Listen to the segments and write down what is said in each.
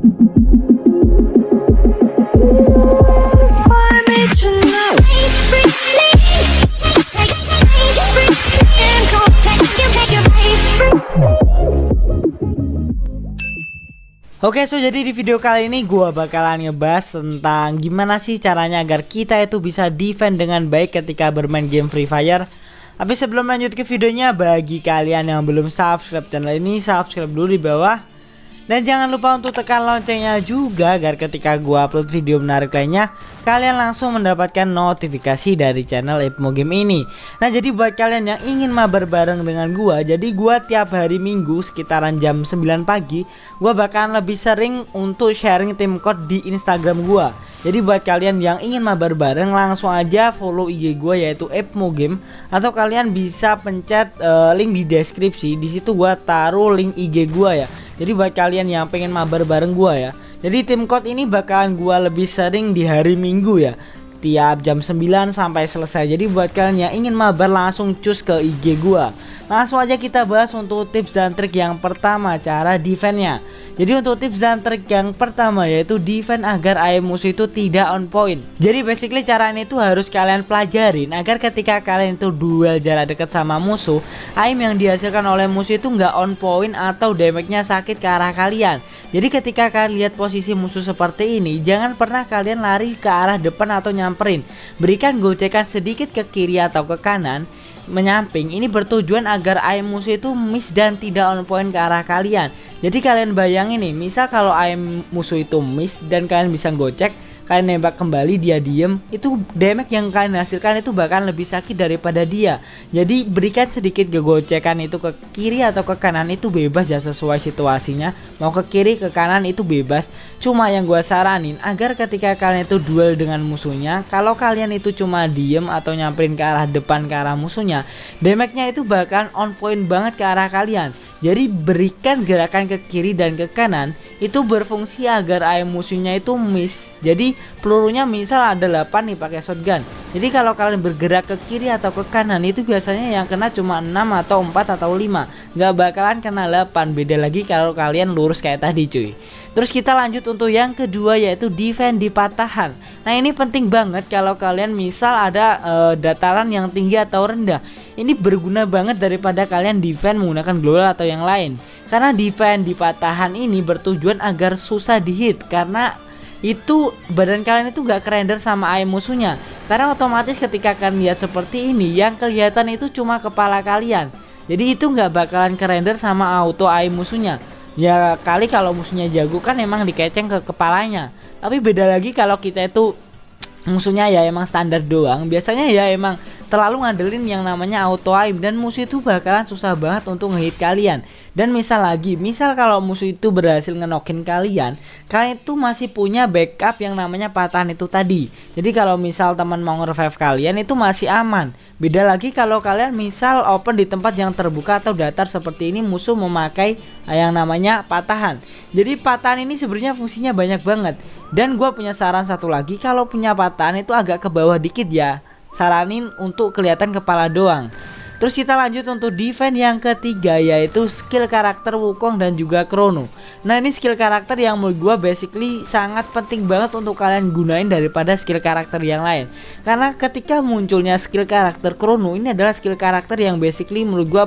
Oke, so jadi di video kali ini gua bakalan ngebahas tentang gimana sih caranya agar kita itu bisa defend dengan baik ketika bermain game Free Fire. Tapi sebelum lanjut ke videonya, bagi kalian yang belum subscribe channel ini, subscribe dulu di bawah. Dan jangan lupa untuk tekan loncengnya juga agar ketika gua upload video menarik lainnya, kalian langsung mendapatkan notifikasi dari channel Ipmo Game ini. Nah, jadi buat kalian yang ingin mabar bareng dengan gua, jadi gua tiap hari Minggu sekitaran jam 9 pagi, gua bakalan lebih sering untuk sharing tim code di Instagram gua. Jadi buat kalian yang ingin mabar bareng, langsung aja follow IG gua yaitu Ipmo Game, atau kalian bisa pencet link di deskripsi. Di situ gua taruh link IG gua ya. Jadi buat kalian yang pengen mabar bareng gua ya. Jadi tim code ini bakalan gua lebih sering di hari Minggu ya, tiap jam 9 sampai selesai. Jadi buat kalian yang ingin mabar, langsung cus ke IG gua. Langsung aja kita bahas untuk tips dan trik yang pertama, cara defendnya. Jadi untuk tips dan trik yang pertama yaitu defend agar aim musuh itu tidak on point. Jadi basically cara ini tuh harus kalian pelajarin agar ketika kalian itu duel jarak dekat sama musuh, aim yang dihasilkan oleh musuh itu nggak on point atau damage-nya sakit ke arah kalian. Jadi ketika kalian lihat posisi musuh seperti ini, jangan pernah kalian lari ke arah depan atau nyamperin. Berikan gocekan sedikit ke kiri atau ke kanan, menyamping. Ini bertujuan agar aim musuh itu miss dan tidak on point ke arah kalian. Jadi kalian bayangin nih, misal kalau aim musuh itu miss dan kalian bisa gocek, kalian nembak kembali, dia diem, itu damage yang kalian hasilkan itu bahkan lebih sakit daripada dia. Jadi berikan sedikit gegocekan itu ke kiri atau ke kanan, itu bebas ya sesuai situasinya. Mau ke kiri ke kanan itu bebas. Cuma yang gue saranin agar ketika kalian itu duel dengan musuhnya, kalau kalian itu cuma diem atau nyamperin ke arah depan ke arah musuhnya, damage-nya itu bahkan on point banget ke arah kalian. Jadi berikan gerakan ke kiri dan ke kanan, itu berfungsi agar aim musuhnya itu miss. Jadi pelurunya misal ada 8 nih pakai shotgun. Jadi kalau kalian bergerak ke kiri atau ke kanan, itu biasanya yang kena cuma 6 atau 4 atau 5, nggak bakalan kena 8. Beda lagi kalau kalian lurus kayak tadi cuy. Terus kita lanjut untuk yang kedua yaitu defend di patahan. Nah, ini penting banget kalau kalian misal ada dataran yang tinggi atau rendah. Ini berguna banget daripada kalian defend menggunakan global atau yang lain. Karena defend di patahan ini bertujuan agar susah dihit, karena itu badan kalian itu gak kerender sama aim musuhnya. Karena otomatis ketika kalian lihat seperti ini, yang kelihatan itu cuma kepala kalian. Jadi itu gak bakalan kerender sama auto aim musuhnya. Ya kali kalau musuhnya jago kan emang dikeceng ke kepalanya. Tapi beda lagi kalau kita itu musuhnya ya emang standar doang, biasanya ya emang terlalu ngandelin yang namanya auto aim, dan musuh itu bakalan susah banget untuk ngehit kalian. Dan misal kalau musuh itu berhasil ngenokin kalian, kalian itu masih punya backup yang namanya patahan itu tadi. Jadi kalau misal teman mau nge-revive kalian itu masih aman. Beda lagi kalau kalian misal open di tempat yang terbuka atau datar seperti ini, musuh memakai yang namanya patahan. Jadi patahan ini sebenarnya fungsinya banyak banget. Dan gue punya saran satu lagi, kalau punya patahan itu agak ke bawah dikit ya, saranin untuk kelihatan kepala doang. Terus kita lanjut untuk defend yang ketiga yaitu skill karakter Wukong dan juga Chrono. Nah, ini skill karakter yang menurut gue basically sangat penting banget untuk kalian gunain daripada skill karakter yang lain. Karena ketika munculnya skill karakter Chrono, ini adalah skill karakter yang basically menurut gue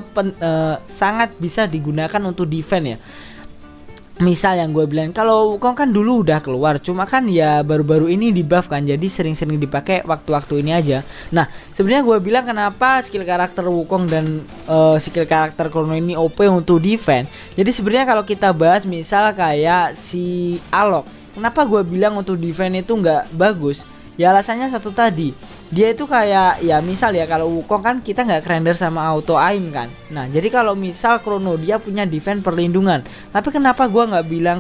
sangat bisa digunakan untuk defend ya. Misal yang gue bilang, kalau Wukong kan dulu udah keluar, cuma kan ya baru-baru ini di buff kan, jadi sering-sering dipakai waktu-waktu ini aja. Nah, sebenarnya gue bilang kenapa skill karakter Wukong dan skill karakter Chrono ini OP untuk defense. Jadi sebenarnya kalau kita bahas misal kayak si Alok, kenapa gue bilang untuk defense itu nggak bagus? Ya alasannya satu tadi, dia itu kayak ya misal ya kalau Wukong kan kita nggak kerender sama auto aim kan. Nah jadi kalau misal Chrono dia punya defense perlindungan, tapi kenapa gua nggak bilang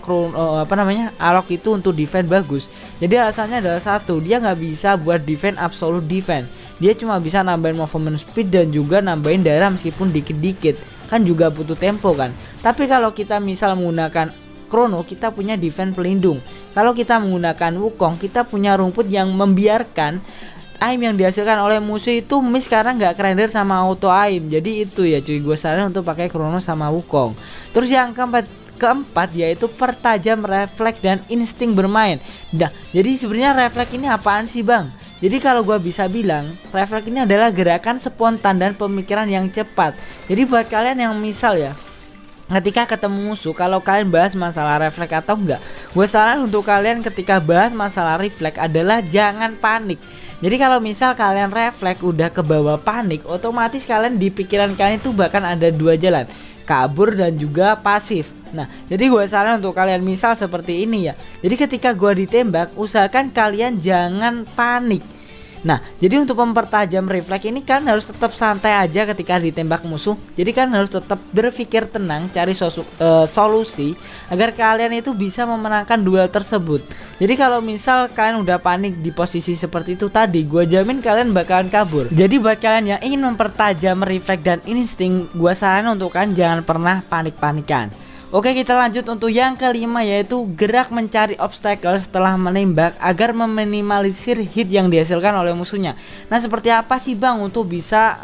Alok itu untuk defense bagus? Jadi alasannya adalah satu, dia nggak bisa buat defense absolute defense. Dia cuma bisa nambahin movement speed dan juga nambahin darah meskipun dikit-dikit, kan juga butuh tempo kan. Tapi kalau kita misal menggunakan Chrono, kita punya defense pelindung. Kalau kita menggunakan Wukong, kita punya rumput yang membiarkan aim yang dihasilkan oleh musuh itu miss karena nggak kerender sama auto aim. Jadi itu ya cuy, gue saranin untuk pakai Chrono sama Wukong. Terus yang keempat, keempat yaitu pertajam refleks dan insting bermain. Nah, jadi sebenarnya refleks ini apaan sih bang? Jadi kalau gua bisa bilang, refleks ini adalah gerakan spontan dan pemikiran yang cepat. Jadi buat kalian yang misal ya, ketika ketemu musuh, kalau kalian bahas masalah refleks atau enggak, gue saran untuk kalian ketika bahas masalah refleks adalah jangan panik. Jadi kalau misal kalian refleks udah ke bawah panik, otomatis kalian di pikiran kalian itu bahkan ada dua jalan, kabur dan juga pasif. Nah, jadi gue saran untuk kalian misal seperti ini ya. Jadi ketika gue ditembak, usahakan kalian jangan panik. Nah, jadi untuk mempertajam refleks ini kan harus tetap santai aja ketika ditembak musuh. Jadi kan harus tetap berpikir tenang, cari solusi agar kalian itu bisa memenangkan duel tersebut. Jadi kalau misal kalian udah panik di posisi seperti itu tadi, gue jamin kalian bakalan kabur. Jadi buat kalian yang ingin mempertajam refleks dan insting, gue saran untuk kalian jangan pernah panik-panikan. Oke, kita lanjut untuk yang kelima yaitu gerak mencari obstacle setelah menembak agar meminimalisir hit yang dihasilkan oleh musuhnya. Nah, seperti apa sih bang untuk bisa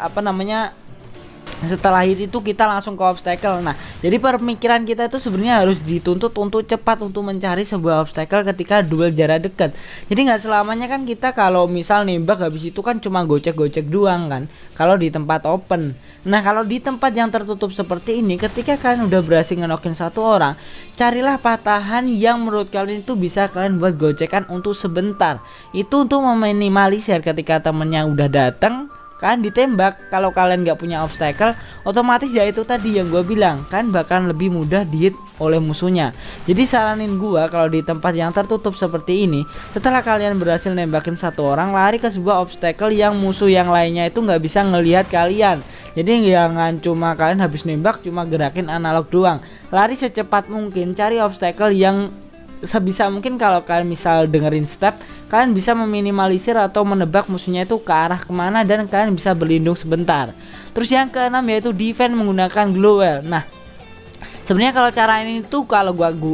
setelah hit itu kita langsung ke obstacle? Nah, jadi pemikiran kita itu sebenarnya harus dituntut untuk cepat untuk mencari sebuah obstacle ketika duel jarak dekat. Jadi nggak selamanya kan kita kalau misal nembak habis itu kan cuma gocek-gocek doang kan kalau di tempat open. Nah, kalau di tempat yang tertutup seperti ini, ketika kalian udah berhasil ngenokin satu orang, carilah patahan yang menurut kalian itu bisa kalian buat gocekan untuk sebentar. Itu untuk meminimalisir ketika temennya udah datang kan ditembak. Kalau kalian nggak punya obstacle, otomatis ya itu tadi yang gue bilang, kan bahkan lebih mudah dihit oleh musuhnya. Jadi saranin gue kalau di tempat yang tertutup seperti ini, setelah kalian berhasil nembakin satu orang, lari ke sebuah obstacle yang musuh yang lainnya itu nggak bisa ngelihat kalian. Jadi jangan cuma kalian habis nembak cuma gerakin analog doang, lari secepat mungkin, cari obstacle yang sebisa mungkin. Kalau kalian misal dengerin step, kalian bisa meminimalisir atau menebak musuhnya itu ke arah kemana dan kalian bisa berlindung sebentar. Terus yang keenam yaitu defense menggunakan glowel. Nah, sebenarnya kalau cara ini tuh kalau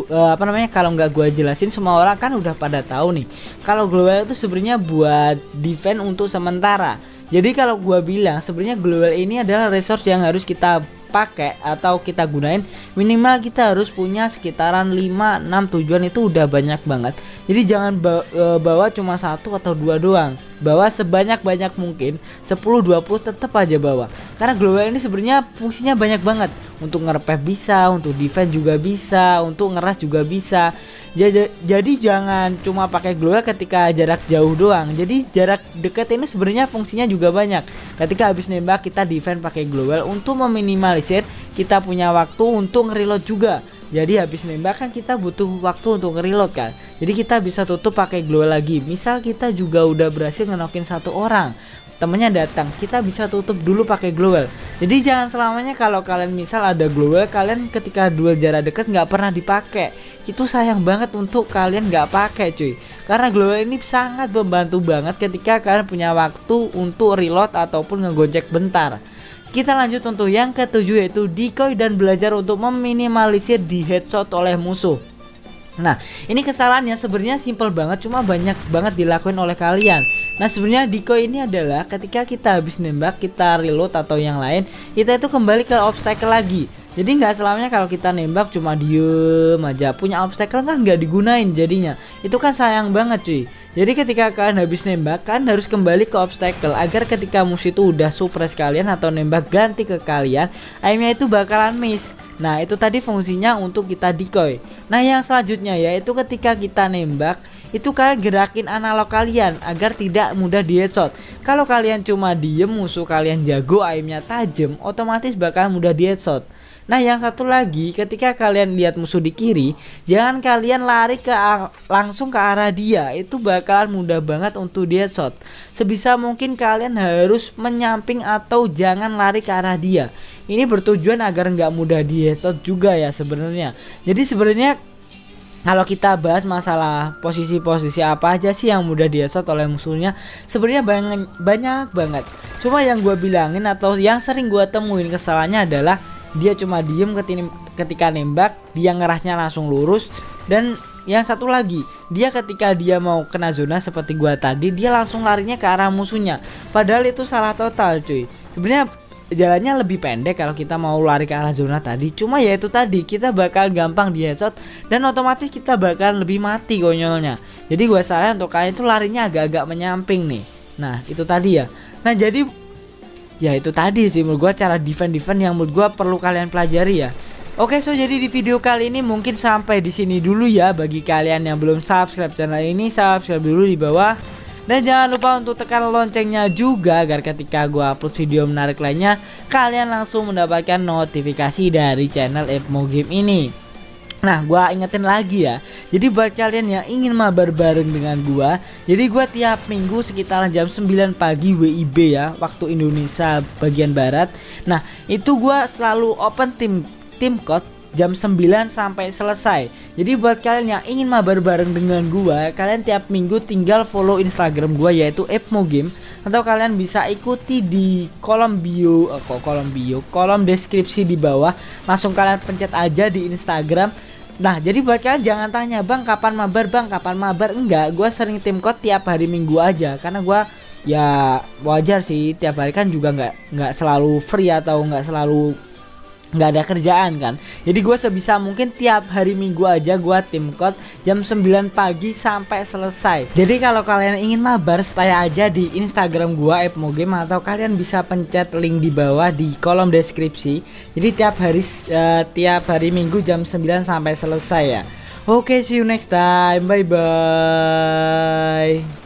kalau nggak gua jelasin, semua orang kan udah pada tahu nih. Kalau glowel itu sebenarnya buat defense untuk sementara. Jadi kalau gua bilang sebenarnya glowel ini adalah resource yang harus kita pakai atau kita gunain, minimal kita harus punya sekitaran 5-6 tujuan, itu udah banyak banget. Jadi jangan bawa cuma satu atau dua doang, bawa sebanyak-banyak mungkin, 10-20 tetap aja bawa. Karena glowel ini sebenarnya fungsinya banyak banget. Untuk nge-repair bisa, untuk defense juga bisa, untuk ngeras juga bisa. Jadi jangan cuma pakai glowel ketika jarak jauh doang. Jadi jarak dekat ini sebenarnya fungsinya juga banyak. Ketika habis nembak kita defense pakai glowel untuk meminimalisir kita punya waktu untuk nge-reload juga. Jadi habis nembak kan kita butuh waktu untuk nge-reload kan. Jadi kita bisa tutup pakai glowel lagi. Misal kita juga udah berhasil ngenokin satu orang, temennya datang, kita bisa tutup dulu pakai glowel. Jadi jangan selamanya kalau kalian misal ada glowel, kalian ketika duel jarak dekat nggak pernah dipakai. Itu sayang banget untuk kalian nggak pakai cuy. Karena glowel ini sangat membantu banget ketika kalian punya waktu untuk reload ataupun ngegojek bentar. Kita lanjut untuk yang ketujuh yaitu decoy dan belajar untuk meminimalisir di headshot oleh musuh. Nah, ini kesalahannya sebenarnya simple banget, cuma banyak banget dilakuin oleh kalian. Nah, sebenarnya decoy ini adalah ketika kita habis nembak, kita reload atau yang lain, kita itu kembali ke obstacle lagi. Jadi nggak selamanya kalau kita nembak cuma diem aja, punya obstacle kan nggak digunain jadinya. Itu kan sayang banget cuy. Jadi ketika kalian habis nembak, kan harus kembali ke obstacle agar ketika musuh itu udah suppress kalian atau nembak ganti ke kalian, aimnya itu bakalan miss. Nah, itu tadi fungsinya untuk kita decoy. Nah, yang selanjutnya yaitu ketika kita nembak, itu kalian gerakin analog kalian agar tidak mudah di headshot. Kalau kalian cuma diem, musuh kalian jago, aimnya tajam, otomatis bakal mudah di headshot. Nah, yang satu lagi, ketika kalian lihat musuh di kiri, jangan kalian lari langsung ke arah dia. Itu bakalan mudah banget untuk di headshot. Sebisa mungkin kalian harus menyamping atau jangan lari ke arah dia. Ini bertujuan agar nggak mudah di headshot juga ya sebenarnya. Jadi sebenarnya kalau kita bahas masalah posisi-posisi apa aja sih yang mudah di headshot oleh musuhnya, sebenarnya banyak banget. Cuma yang gue bilangin atau yang sering gue temuin kesalahannya adalah dia cuma diem ketika nembak, dia ngerasnya langsung lurus. Dan yang satu lagi, dia ketika dia mau kena zona seperti gua tadi, dia langsung larinya ke arah musuhnya. Padahal itu salah total cuy. Sebenarnya jalannya lebih pendek kalau kita mau lari ke arah zona tadi. Cuma ya itu tadi, kita bakal gampang di headshot dan otomatis kita bakal lebih mati konyolnya. Jadi gua saran untuk kalian itu larinya agak-agak menyamping nih. Nah itu tadi ya. Nah jadi ya itu tadi sih menurut gua cara defend yang menurut gua perlu kalian pelajari ya. Oke, so jadi di video kali ini mungkin sampai di sini dulu ya. Bagi kalian yang belum subscribe channel ini, subscribe dulu di bawah. Dan jangan lupa untuk tekan loncengnya juga agar ketika gua upload video menarik lainnya, kalian langsung mendapatkan notifikasi dari channel Epmo Game ini. Nah, gua ingetin lagi ya. Jadi buat kalian yang ingin mabar bareng dengan gua, jadi gua tiap minggu sekitar jam 9 pagi WIB ya, waktu Indonesia bagian barat. Nah, itu gua selalu open tim code jam 9 sampai selesai. Jadi buat kalian yang ingin mabar bareng dengan gua, kalian tiap minggu tinggal follow Instagram gua yaitu Epmo Game, atau kalian bisa ikuti di kolom kolom deskripsi di bawah. Langsung kalian pencet aja di Instagram. Nah, jadi buat kalian jangan tanya, "Bang, kapan mabar, Bang? Kapan mabar?" Enggak, gua sering tim code tiap hari Minggu aja, karena gua ya wajar sih, tiap hari kan juga nggak selalu free atau nggak ada kerjaan kan. Jadi gue sebisa mungkin tiap hari Minggu aja gue tim code jam 9 pagi sampai selesai. Jadi kalau kalian ingin mabar, stay aja di Instagram gue Epmo Game, atau kalian bisa pencet link di bawah di kolom deskripsi. Jadi tiap hari Minggu jam 9 sampai selesai ya. Oke, see you next time. Bye bye.